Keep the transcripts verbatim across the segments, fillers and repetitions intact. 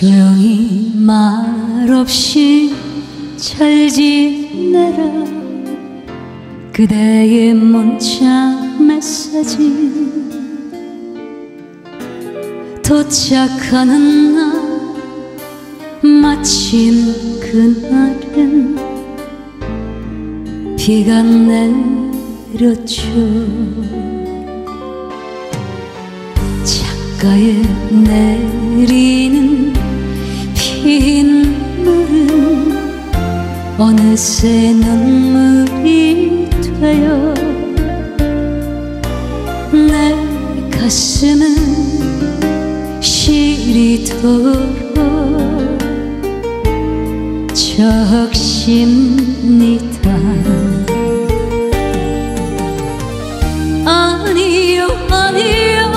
조용히 말없이 잘 지내라. 그대의 문자 메시지 도착하는 날 마침 그날은 비가 내렸죠. 창가에 내리는 빗물은 어느새 눈물이 되어 내 가슴은 시리도록 적십니다. 아니요 아니요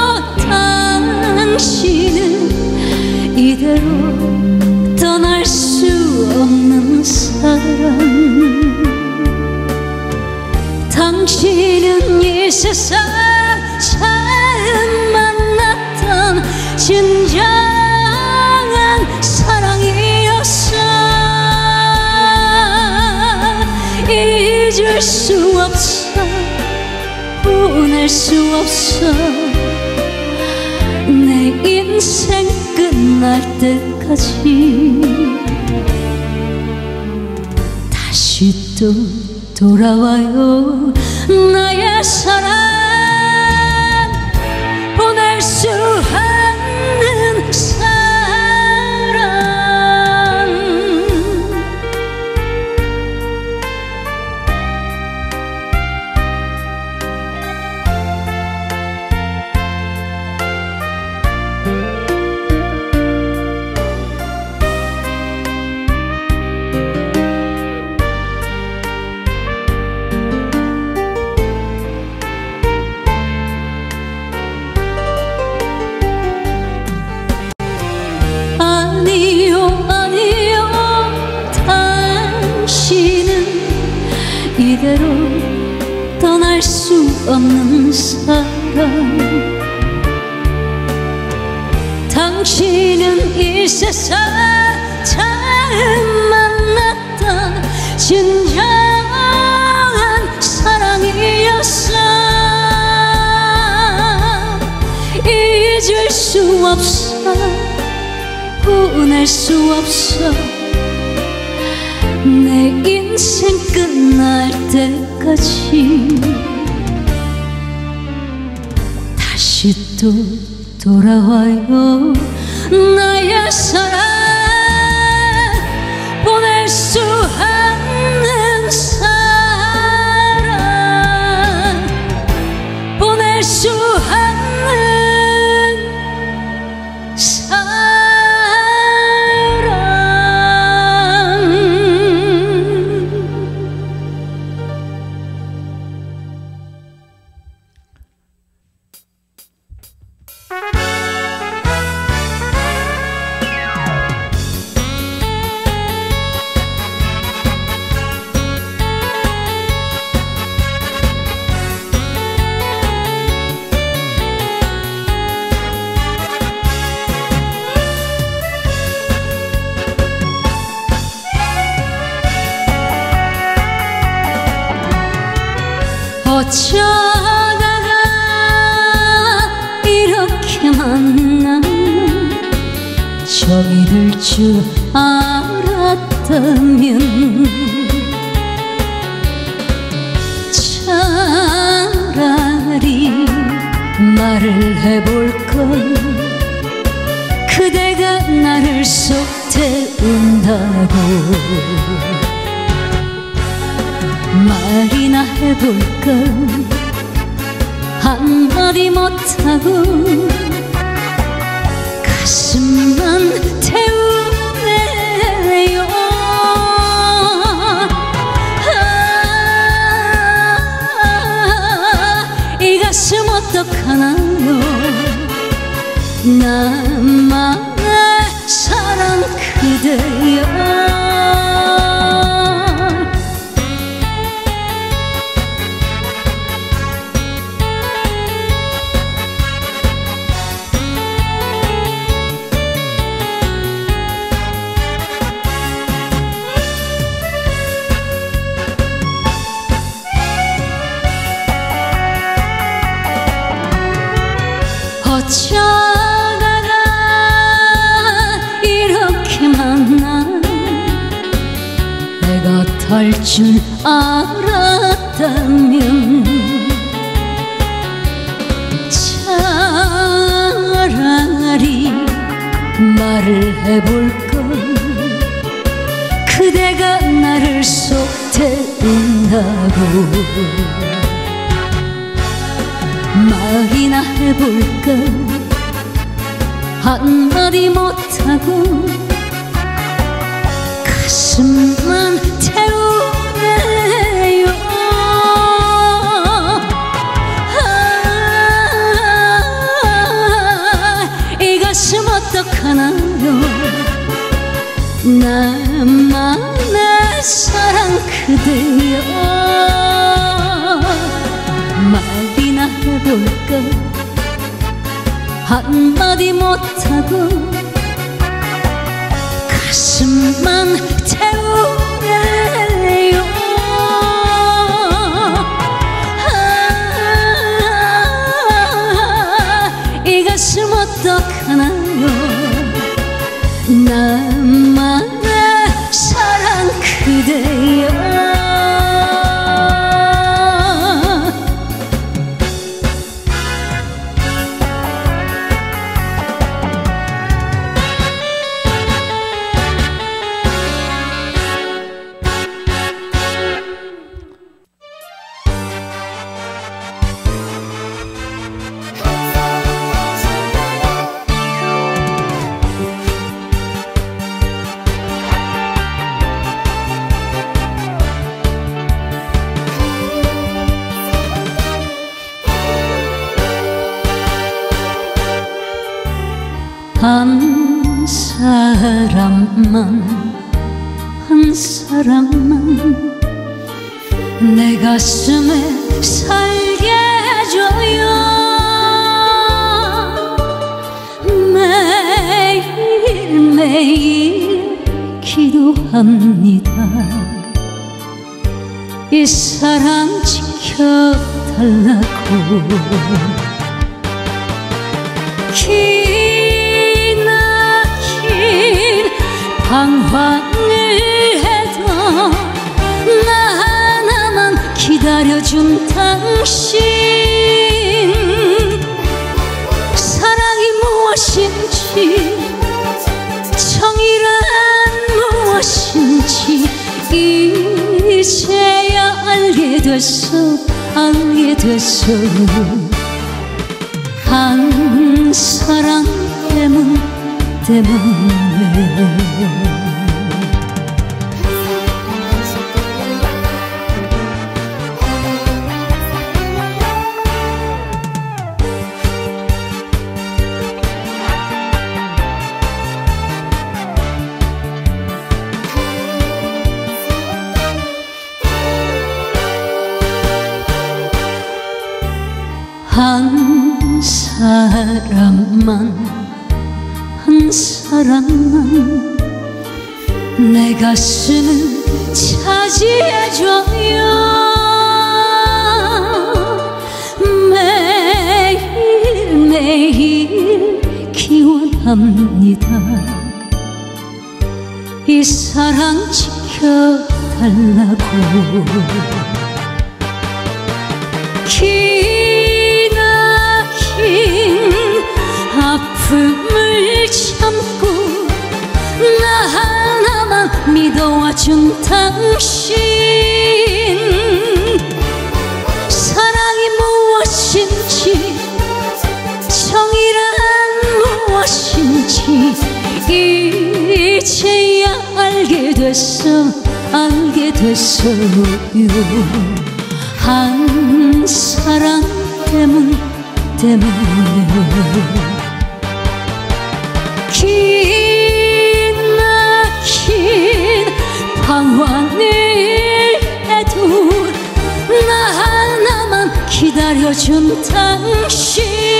당신은 이대로 떠날 수 없는 사람. 당신은 이 세상 처음 만났던 진정한 사랑이었어. 잊을 수 없어, 보낼 수 없어. 내 인생 끝날 때까지 다시 또 돌아와요. 나의 사랑 보낼 수 없는 사랑. 이대로 떠날 수 없는 사람. 당신은 이 세상 처음 만났던 진정한 사랑이었어. 잊을 수 없어, 보낼 수 없어. 내 인생 끝날 때까지 다시 또 돌아와요. 나의 사랑 보낼 수 없는 사랑. 보낼 수 없는 사랑. 어쩌다가 이렇게 만나 정이 들 줄 알았다면 차라리 말을 해볼걸. 그대가 나를 속태운다고 말이나 해볼까. 한마디 못하고 가슴만 태우네요. 아, 이 가슴 어떡하나요. 나만의 사랑 그대여. 할 줄 알았다면 차라리 말을 해볼걸. 그대가 나를 속태운다고 말이나 해볼까. 한마디 못하고 가슴만 태우네요. 아, 이 가슴 어떡하나요. 나만의 사랑 그대여. 말이나 해볼까. 한마디 못하고 가슴만 태우네요. 아, 이 가슴 어떡하나요. 나만의 사랑 그대여. 한 사람만 한 사람만 내 가슴에 살게 해줘요. 매일매일 기도합니다. 이 사랑 지켜달라고. 방황을 해도 나 하나만 기다려준 당신. 사랑이 무엇인지 정이란 무엇인지 이제야 알게 됐어 알게 됐어. 한 사랑 때문 때문에 한 사람만 한 사람만 내 가슴을 차지해줘요. 매일매일 기원합니다. 이 사랑 지켜달라고. 아픔을 참고 나 하나만 믿어와준 당신. 사랑이 무엇인지 정이란 무엇인지 이제야 알게 됐어 알게 됐어요. 한 사랑 때문 때문에 기나긴 방황을 해도 나 하나만 기다려준 당신.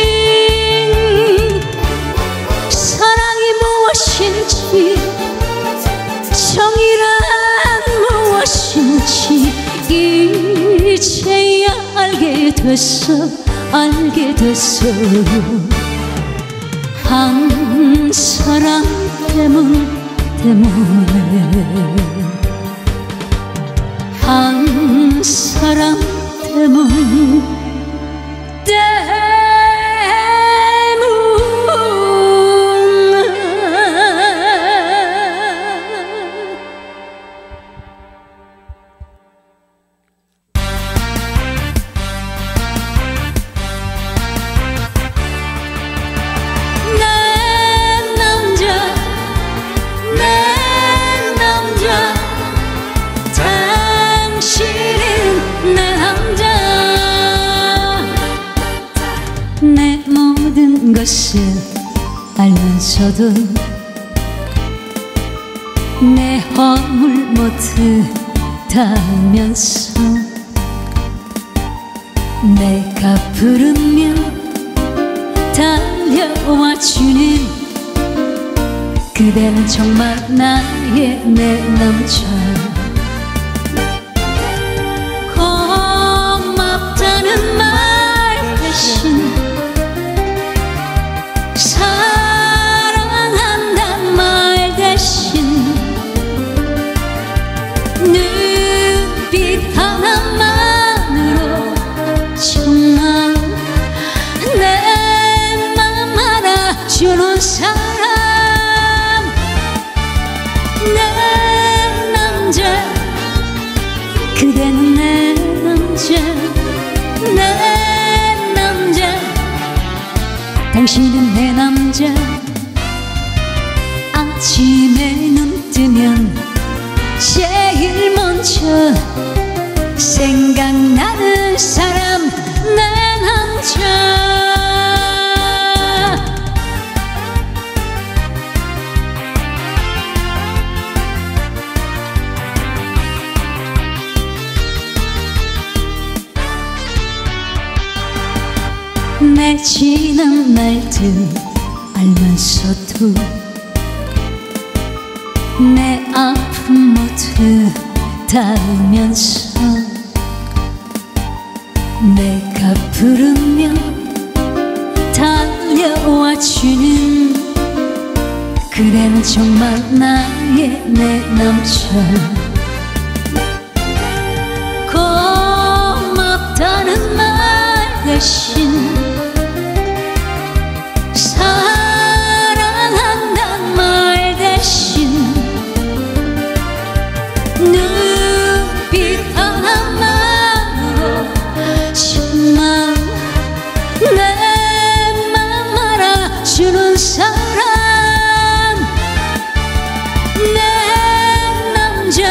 사랑이 무엇인지 정이란 무엇인지 이제야 알게 됐어 알게 됐어요. 한 사람 때문 때문에 알면서도 내 허물 모두 닿으면서 내가 부르며 달려와주는 그대는 정말 나의 내 남자. 고맙다는 말 대신 사랑한단 말 대신 눈빛 하나만으로 정말 내 맘 알아주는 사람, 내 남자. 그대는 내 남자, 내 남자. 당신은 내 남자. 아침에 눈 뜨면 제일 먼저 생각나는 사람, 내 남자. 내 지난 날들 알면서도 내 아픔 모두 닿으면서 내가 부르며 달려와주는 그대는 정말 나의 내 남자. 고맙다는 말 대신 사랑한단 말 대신 눈빛 하나만으로 정말 내 맘 알아주는 사람, 내 남자.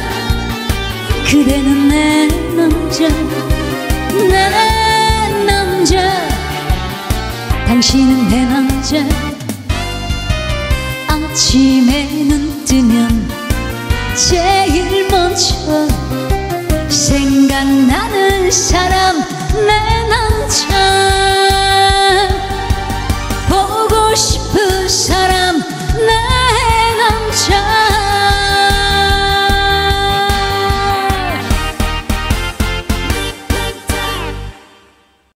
그대는 내 남자, 내 남자. 당신은 내 남자. 아침에 눈 뜨면 제일 먼저 생각나는 사람, 내 남자. 보고 싶은 사람,